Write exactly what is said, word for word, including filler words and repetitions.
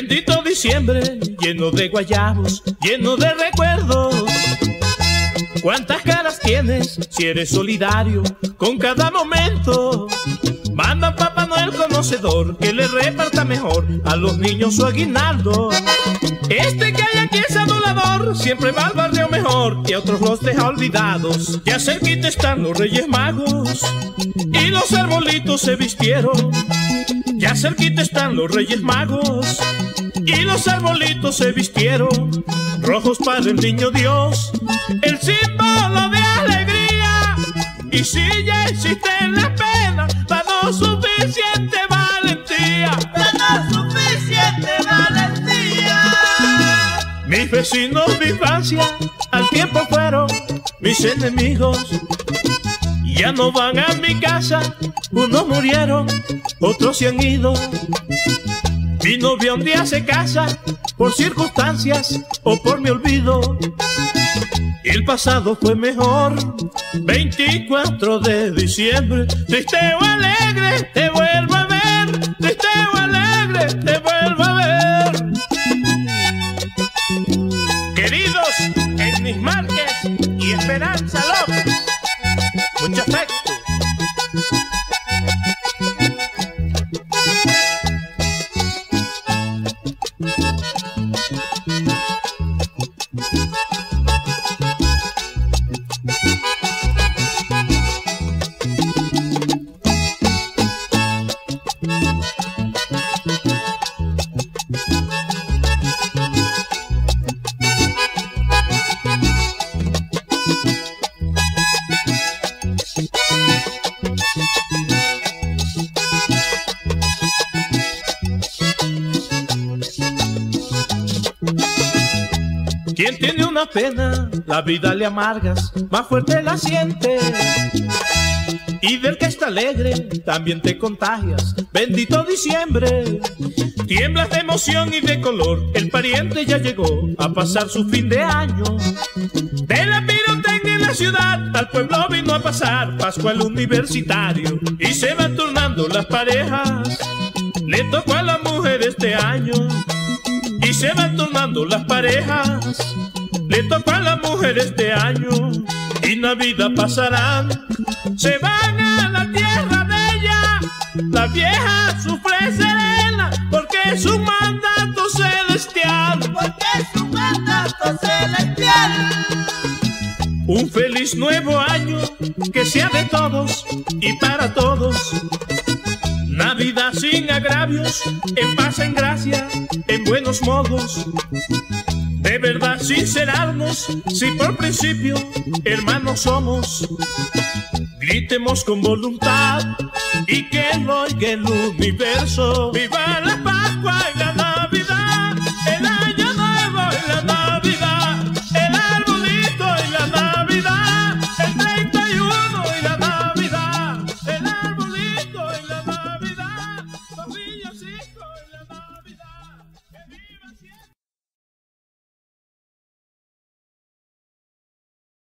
Bendito diciembre, lleno de guayabos, lleno de recuerdos. ¿Cuántas caras tienes si eres solidario con cada momento? Manda a Papá Noel conocedor que le reparta mejor a los niños su aguinaldo. Este que hay aquí es adulador, siempre va al barrio mejor y a otros los deja olvidados. Ya cerquita están los Reyes Magos y los arbolitos se vistieron. Ya cerquita están los Reyes Magos y los arbolitos se vistieron. Rojos para el niño Dios, el símbolo de alegría. Y si ya existe la pena, danos suficiente valentía. Danos suficiente valentía. Mis vecinos de infancia al tiempo fueron mis enemigos. Ya no van a mi casa, unos murieron, otros se han ido. Mi novia un día se casa por circunstancias o por mi olvido. El pasado fue mejor, veinticuatro de diciembre. Triste o alegre, te vuelvo a ver. Triste o alegre, te vuelvo a ver. Queridos Ennis Márquez y Esperanza López, mucho afecto. Quien tiene una pena, la vida le amargas, más fuerte la siente. Y del que está alegre, también te contagias. Bendito diciembre. Tiemblas de emoción y de color, el pariente ya llegó a pasar su fin de año. De la pirotecnia en la ciudad, al pueblo vino a pasar Pascual universitario. Y se van turnando las parejas, le tocó a la mujer este año. Y se van turnando las parejas, le tocó a la mujer este año. Y Navidad pasarán, se van a la tierra de ella. La vieja sufre serena, porque es un mandato celestial. Porque es un mandato celestial. Un feliz nuevo año, que sea de todos y para todos. Navidad sin agravios, en paz, en gracia, en buenos modos. De verdad sincerarnos, si por principio hermanos somos. Gritemos con voluntad y que lo oiga el universo. ¡Viva la Pascua!